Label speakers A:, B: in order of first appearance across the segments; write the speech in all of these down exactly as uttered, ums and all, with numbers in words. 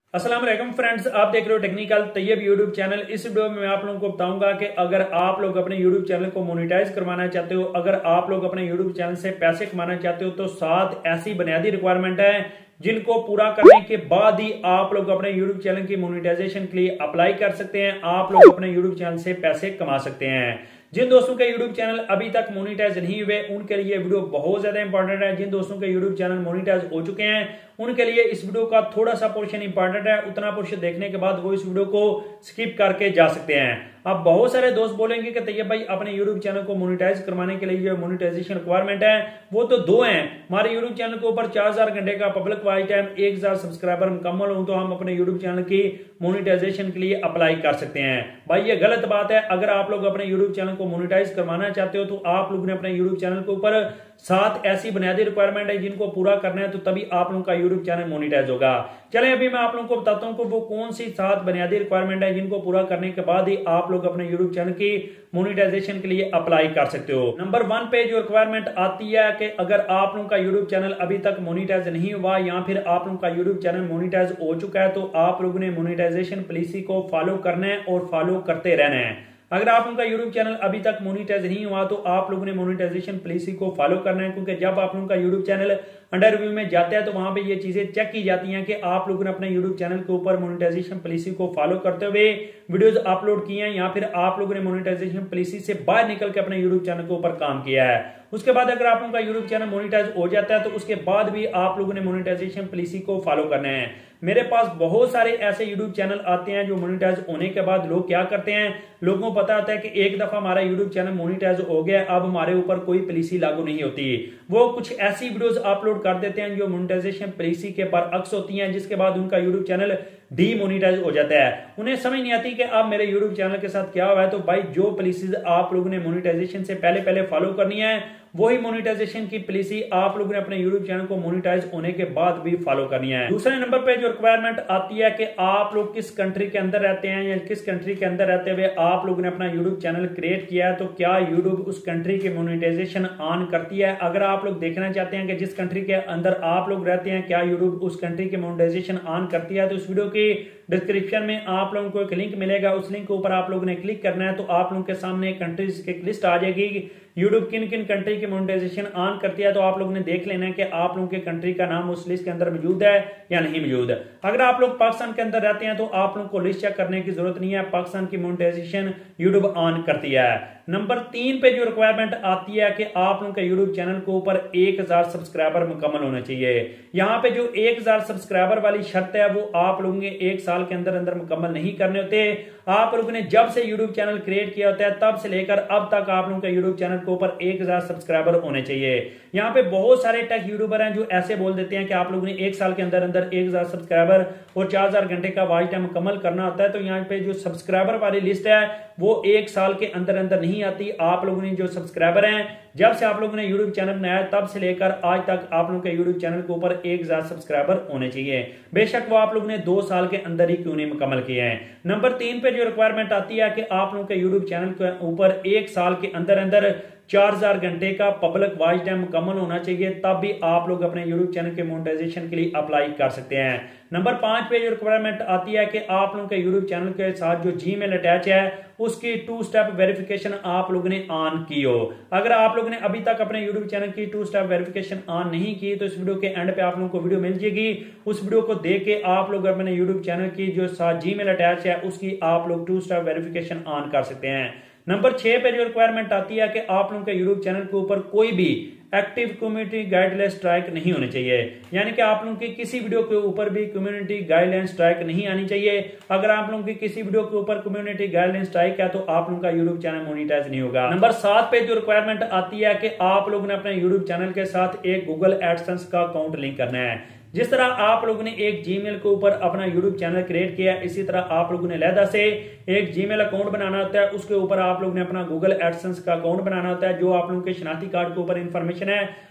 A: अस्सलाम वालेकुम फ्रेंड्स, आप देख रहे हो टेक्निकल तैयब यूट्यूब चैनल। इस वीडियो में मैं आप लोगों को बताऊंगा कि अगर आप लोग अपने यूट्यूब चैनल को मोनेटाइज करवाना चाहते हो, अगर आप लोग अपने यूट्यूब चैनल से पैसे कमाना चाहते हो, तो सात ऐसी बुनियादी रिक्वायरमेंट है जिनको पूरा करने के बाद ही आप लोग अपने यूट्यूब चैनल की मोनेटाइजेशन के लिए अप्लाई कर सकते हैं। आप लोग अपने यूट्यूब चैनल से पैसे कमा सकते हैं। जिन दोस्तों के यूट्यूब चैनल अभी तक मोनेटाइज नहीं हुए उनके लिए वीडियो बहुत ज्यादा इंपॉर्टेंट है। जिन दोस्तों के यूट्यूब चैनल मोनेटाइज हो चुके हैं उनके लिए इस वीडियो का थोड़ा सा पोर्शन इंपॉर्टेंट है। उतना पोर्शन देखने के बाद वो इस वीडियो को स्किप करके जा सकते हैं। अब बहुत सारे दोस्त बोलेंगे कि तैयब भाई अपने यूट्यूब चैनल को मोनेटाइज करवाने के लिए जो मोनेटाइजेशन रिक्वायरमेंट है वो तो दो हैं। हमारे यूट्यूब चैनल के ऊपर चार हजार घंटे का पब्लिक वॉच टाइम, एक हजार सब्सक्राइबर मुकम्मल हो तो हम अपने यूट्यूब चैनल की मोनेटाइजेशन के लिए अप्लाई कर सकते हैं। भाई ये गलत बात है। अगर आप लोग अपने यूट्यूब चैनल को मोनेटाइज करवाना चाहते हो तो आप लोगों ने अपने यूट्यूब चैनल के ऊपर सात ऐसी बुनियादी रिक्वायरमेंट है जिनको पूरा करना है, तो तभी आप लोगों का यूट्यूब चैनल मोनेटाइज होगा। चलें अभी मैं आप लोगों को बताता हूं कि वो कौन सी सात बुनियादी रिक्वायरमेंट है जिनको पूरा करने के बाद ही आप लोग अपने यूट्यूब चैनल की मोनेटाइजेशन के लिए अप्लाई कर सकते हो। नंबर वन पे जो रिक्वायरमेंट आती है कि अगर आप लोगों का यूट्यूब चैनल अभी तक मोनेटाइज नहीं हुआ या फिर आप लोगों का यूट्यूब चैनल मोनेटाइज हो चुका है, तो आप लोगों ने मोनेटाइजेशन पॉलिसी को फॉलो करना है और फॉलो करते रहना है। अगर आप उनका यूट्यूब चैनल अभी तक मोनेटाइज नहीं हुआ तो आप लोगों ने मोनेटाइजेशन पॉलिसी को फॉलो करना है, क्योंकि जब आप लोगों का यूट्यूब चैनल अंडर रिव्यू में जाता है तो वहां पे ये चीजें चेक की जाती हैं कि आप लोगों ने अपने यूट्यूब चैनल के ऊपर मोनेटाइजेशन पॉलिसी को फॉलो करते हुए वीडियोस अपलोड किए हैं या फिर आप लोगों ने मोनेटाइजेशन पॉलिसी से बाहर निकल के अपने यूट्यूब चैनल के ऊपर काम किया है। उसके बाद अगर आप लोगों का यूट्यूब चैनल मोनेटाइज हो जाता है तो उसके बाद भी आप लोगों ने मोनेटाइजेशन पॉलिसी को फॉलो करना है। मेरे पास बहुत सारे ऐसे यूट्यूब चैनल आते हैं जो मोनेटाइज होने के बाद लोग क्या करते हैं, लोगों को पता होता है कि एक दफा हमारा यूट्यूब चैनल मोनेटाइज हो गया, अब हमारे ऊपर कोई पॉलिसी लागू नहीं होती। वो कुछ ऐसी वीडियोस अपलोड कर देते हैं जो मोनेटाइजेशन पॉलिसी के बरअक्स होती हैं, जिसके बाद उनका यूट्यूब चैनल डीमोनेटाइज हो जाता है। उन्हें समझ नहीं आती कि अब मेरे यूट्यूब चैनल के साथ क्या हुआ है। तो भाई जो पॉलिसीज आप लोगों ने मोनेटाइजेशन से पहले पहले फॉलो करनी है वही मोनेटाइजेशन की पॉलिसी आप लोगों ने अपने यूट्यूब चैनल को मोनेटाइज होने के बाद भी फॉलो करनी है। दूसरे नंबर पे जो रिक्वायरमेंट आती है कि आप लोग किस कंट्री के अंदर रहते हैं या किस कंट्री के अंदर रहते हुए आप लोगों ने अपना यूट्यूब चैनल क्रिएट किया है, तो क्या यूट्यूब उस कंट्री की मोनेटाइजेशन ऑन करती है। अगर आप लोग देखना चाहते हैं कि जिस कंट्री के अंदर आप लोग रहते हैं क्या यूट्यूब उस कंट्री की मोनेटाइजेशन ऑन करती है, तो इस वीडियो की डिस्क्रिप्शन में आप लोगों को एक लिंक मिलेगा। उस लिंक के ऊपर आप लोगों ने क्लिक करना है तो आप लोगों के सामने कंट्रीज की लिस्ट आ जाएगी। यूट्यूब किन किन कंट्री की मोनेटाइजेशन ऑन करती है, तो आप लोगों ने देख लेना है कि आप लोगों के कंट्री का नाम उस लिस्ट के अंदर मौजूद है या नहीं मौजूद। अगर आप लोग पाकिस्तान के अंदर रहते हैं तो आप लोगों को लिस्ट चेक करने की जरूरत नहीं है, पाकिस्तान की मोनेटाइजेशन यूट्यूब ऑन करती है। नंबर तीन पे जो रिक्वायरमेंट आती है कि आप लोगों के यूट्यूब चैनल के ऊपर एक हजार सब्सक्राइबर मुकम्मल होने चाहिए। यहाँ पे जो एक हजार सब्सक्राइबर वाली शर्त है वो आप लोगों ने एक साल के अंदर अंदर मुकम्मल नहीं करने होते। आप लोगों ने जब से यूट्यूब चैनल क्रिएट किया होता है तब से लेकर अब तक आप लोगों के यूट्यूब चैनल के ऊपर एक हजार सब्सक्राइबर होने चाहिए। यहाँ पे बहुत सारे टेक यूट्यूबर हैं जो ऐसे बोल देते हैं कि आप लोगों ने एक साल के अंदर अंदर एक हजार सब्सक्राइबर और चार हजार घंटे का वॉच टाइम मुकम्मल करना होता है। तो यहाँ पे जो सब्सक्राइबर वाली लिस्ट है वो एक साल के अंदर अंदर नहीं आती। आप लोगों ने जो सब्सक्राइबर हैं जब से आप लोगों ने यूट्यूब चैनल बनाया तब से लेकर आज तक आप लोगों के यूट्यूब चैनल के ऊपर एक हजार सब्सक्राइबर होने चाहिए, बेशक वो आप लोगों ने दो साल के अंदर ही क्यों नहीं मुकम्मल किए हैं। नंबर तीन पे जो रिक्वायरमेंट आती है कि आप लोगों के यूट्यूब चैनल के ऊपर एक साल के अंदर अंदर चार हजार घंटे का पब्लिक वॉच टाइम मुकम्मल होना चाहिए, तब भी आप लोग अपने यूट्यूब चैनल के मोनेटाइजेशन के लिए अप्लाई कर सकते हैं। नंबर पांच पे जो रिक्वायरमेंट आती है कि आप लोगों के यूट्यूब चैनल के साथ जो जीमेल अटैच है उसकी टू स्टेप वेरिफिकेशन आप लोगों ने ऑन की हो। अगर आप लोगों ने अभी तक अपने यूट्यूब चैनल की टू स्टेप वेरिफिकेशन ऑन नहीं की तो इस वीडियो के एंड पे आप लोगों को वीडियो मिल जाएगी। उस वीडियो को देख के आप लोग अपने यूट्यूब चैनल की जो साथ जीमेल अटैच है उसकी आप लोग टू स्टेप वेरिफिकेशन ऑन कर सकते हैं। नंबर छह पे जो रिक्वायरमेंट आती है कि आप लोगों के यूट्यूब चैनल के ऊपर कोई भी एक्टिव कम्युनिटी गाइडलाइन स्ट्राइक नहीं होने चाहिए, यानी कि आप लोगों की किसी वीडियो के ऊपर भी कम्युनिटी गाइडलाइन स्ट्राइक नहीं आनी चाहिए। अगर आप लोगों की किसी वीडियो के ऊपर कम्युनिटी गाइडलाइन स्ट्राइक है तो आप लोगों का यूट्यूब चैनल मोनेटाइज नहीं होगा। नंबर सात पे जो रिक्वायरमेंट आती है कि आप लोगों ने अपने यूट्यूब चैनल के साथ एक गूगल एडसेंस का अकाउंट लिंक करना है। जिस तरह आप लोगों ने एक जीमेल के ऊपर अपना यूट्यूब चैनल क्रिएट किया, इसी तरह आप लोगों ने अलहदा से एक जीमेल अकाउंट बनाना होता है। उसके ऊपर आप लोगों ने अपना गूगल एडसेंस का अकाउंट बनाना होता है। जो आप लोगों के शनाख्ती कार्ड के ऊपर इंफॉर्मेशन है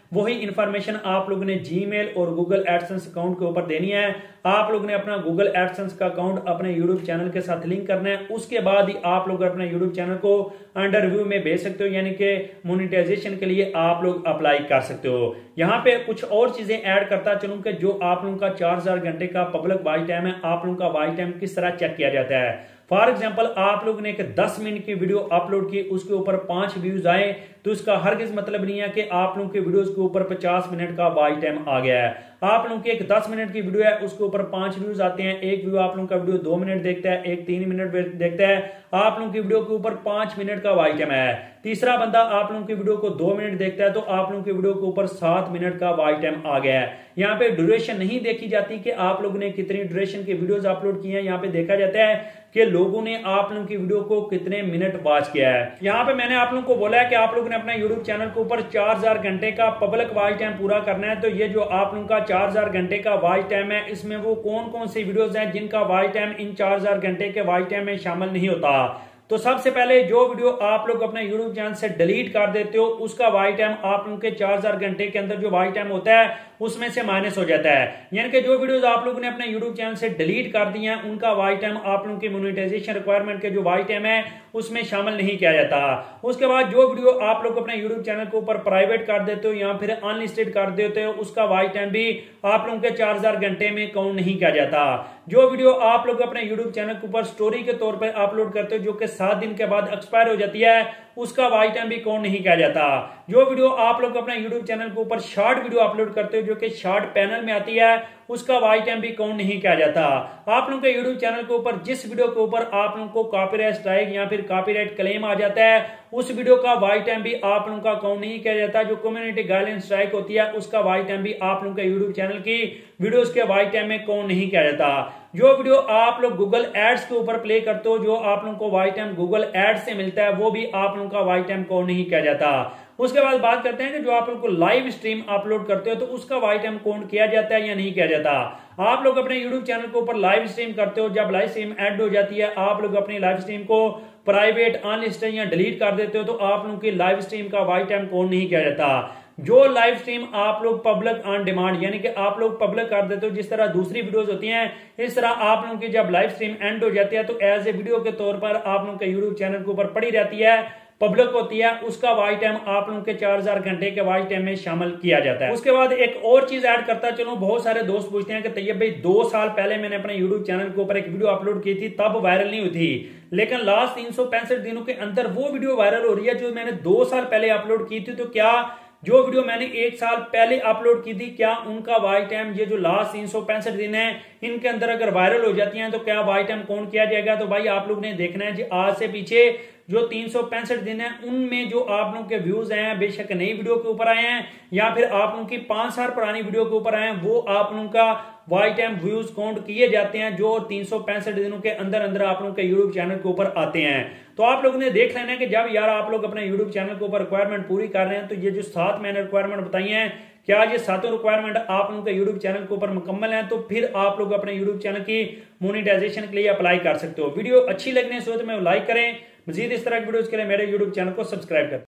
A: वही इंफॉर्मेशन आप लोगों ने जीमेल और गूगल एडसेंस अकाउंट के ऊपर देनी है। आप लोगों ने अपना गूगल एडसेंस का अकाउंट अपने यूट्यूब चैनल के साथ लिंक करना है। उसके बाद ही आप लोग अपने यूट्यूब चैनल को अंडर रिव्यू में भेज सकते हो, यानी कि मोनेटाइजेशन के लिए आप लोग अप्लाई कर सकते हो। यहाँ पे कुछ और चीजें ऐड करता चलूं कि जो आप लोगों का चार हजार घंटे का पब्लिक वॉच टाइम है, आप लोगों का वॉच टाइम किस तरह चेक किया जाता है। फॉर एग्जाम्पल आप लोगों ने एक दस मिनट की वीडियो अपलोड की, उसके ऊपर पांच व्यूज आए, तो इसका हरगिज मतलब नहीं है कि आप लोगों के वीडियोस के ऊपर पचास मिनट का वॉच टाइम आ गया है। आप लोगों की एक दस मिनट की वीडियो है, उसके ऊपर पांच व्यूज आते हैं, एक व्यू आप लोगों का वीडियो दो मिनट देखता है, एक तीन मिनट देखता है, आप लोगों की वीडियो के ऊपर पांच मिनट का वॉच टाइम है। तीसरा बंदा आप लोगों की वीडियो को दो मिनट देखता है, तो आप लोगों की वीडियो के ऊपर सात मिनट का वॉच टाइम आ गया है। यहाँ पे ड्यूरेशन नहीं देखी जाती कि आप लोगों ने कितनी ड्यूरेशन की वीडियोस अपलोड की हैं, यहाँ पे देखा जाता है कि लोगों ने आप लोगों की वीडियो को कितने मिनट वॉच किया है। यहाँ पे मैंने आप लोगों को बोला है कि आप लोगों ने अपना यूट्यूब चैनल के ऊपर चार हजार घंटे का पब्लिक वॉच टाइम पूरा करना है। तो ये जो आप लोगों का चार हजार घंटे का वॉच टाइम है, इसमें वो कौन कौन सी वीडियोस हैं जिनका वॉच टाइम इन चार हजार घंटे के वॉच टाइम में शामिल नहीं होता। तो सबसे पहले जो वीडियो आप लोग अपने यूट्यूब चैनल से डिलीट कर देते हो, उसका वॉच टाइम आप लोगों के चार हजार घंटे के अंदर जो वॉच टाइम होता है उसमें से माइनस हो जाता है। यानी कि जो वीडियोस आप लोगों ने अपने यूट्यूब चैनल से डिलीट कर दी हैं, उनका वॉच टाइम आप लोगों की मोनेटाइजेशन रिक्वायरमेंट के जो वॉच टाइम है उसमें शामिल नहीं किया जाता। उसके बाद जो वीडियो आप लोग अपने यूट्यूब चैनल के ऊपर प्राइवेट कर देते हो या फिर अनलिस्टेड कर देते हो, उसका वॉच टाइम भी आप लोगों के चार हजार घंटे में काउंट नहीं किया जाता। जो वीडियो आप लोग अपने यूट्यूब चैनल के ऊपर स्टोरी के तौर पर अपलोड करते हो, जो कि सात दिन के बाद एक्सपायर हो जाती है, उसका वॉच टाइम भी काउंट नहीं किया जाता। जो वीडियो आप लोग अपने यूट्यूब चैनल के ऊपर शॉर्ट वीडियो अपलोड करते हो, जो कि शॉर्ट पैनल में आती है, उसका वॉच टाइम भी काउंट नहीं किया जाता। आप लोगों के यूट्यूब चैनल के ऊपर जिस वीडियो के ऊपर आप लोगों को कॉपीराइट स्ट्राइक या फिर कॉपीराइट क्लेम आ जाता है, उस वीडियो का वॉच टाइम भी आप लोगों का काउंट नहीं किया जाता। जो कम्युनिटी गाइडलाइन स्ट्राइक होती है, उसका वॉच टाइम भी आप लोगों के यूट्यूब चैनल की वीडियोस के वॉच टाइम में काउंट नहीं किया जाता। जो वीडियो आप लोग गूगल एड्स के ऊपर प्ले करते हो, जो आप लोगों को वॉच टाइम गूगल एड्स से मिलता है, वो भी आप लोगों का वॉच टाइम काउंट नहीं किया जाता। उसके बाद बात करते हैं कि जो आप लोग को लाइव स्ट्रीम अपलोड करते हो, तो उसका वॉच टाइम काउंट किया जाता है या नहीं किया जाता। आप लोग अपने यूट्यूब चैनल के ऊपर लाइव स्ट्रीम करते हो, जब लाइव स्ट्रीम एड हो जाती है, आप लोग अपनी लाइव स्ट्रीम को प्राइवेट अनलिस्टेड या डिलीट कर देते हो, तो आप लोगों की लाइव स्ट्रीम का वॉच टाइम काउंट नहीं किया जाता। जो लाइव स्ट्रीम आप लोग पब्लिक ऑन डिमांड, यानी कि आप लोग पब्लिक कर देते हो, जिस तरह दूसरी वीडियोस होती हैं, इस तरह आप लोगों की जब लाइव स्ट्रीम एंड हो जाती है, तो एज ए वीडियो के तौर पर आप लोगों के यूट्यूब चैनल के ऊपर पड़ी रहती है, पब्लिक होती है, उसका वॉच टाइम आप लोगों के चार हजार घंटे के वॉच टाइम में शामिल किया जाता है। उसके बाद एक और चीज ऐड करता चलो, बहुत सारे दोस्त पूछते हैं कि तैयब भाई दो साल पहले मैंने अपने यूट्यूब चैनल के ऊपर एक वीडियो अपलोड की थी, तब वायरल नहीं हुई थी, लेकिन लास्ट तीन सौ पैंसठ दिनों के अंदर वो वीडियो वायरल हो रही है जो मैंने दो साल पहले अपलोड की थी। तो क्या जो वीडियो मैंने एक साल पहले अपलोड की थी, क्या उनका वॉच टाइम ये जो लास्ट तीन सौ पैंसठ दिन है, इनके अंदर अगर वायरल हो जाती हैं, तो क्या वॉच टाइम काउंट किया जाएगा? तो भाई आप लोग ने देखना है जी, आज से पीछे जो तीन सौ पैंसठ दिन है, उनमें जो आप लोगों के व्यूज हैं, बेशक नई वीडियो के ऊपर आए हैं या फिर आप लोगों की पांच साल पुरानी वीडियो के ऊपर आए हैं, वो आप लोगों का वॉच टाइम व्यूज काउंट किए जाते हैं, जो तीन सौ पैंसठ दिनों के अंदर अंदर आप लोगों के यूट्यूब चैनल के ऊपर आते हैं। तो आप लोगों ने देख लेना है कि जब यार आप लोग अपने यूट्यूब चैनल के ऊपर रिक्वायरमेंट पूरी कर रहे हैं, तो ये जो सात मैंने रिक्वायरमेंट बताई हैं, क्या ये सातों रिक्वायरमेंट आप लोगों के यूट्यूब चैनल के ऊपर मुकम्मल हैं, तो फिर आप लोग अपने यूट्यूब चैनल की मोनेटाइजेशन के लिए अप्लाई कर सकते हो। वीडियो अच्छी लगने से हो तो मैं लाइक करें, मजीद इस तरह की वीडियोस के लिए मेरे यूट्यूब चैनल को सब्सक्राइब करें।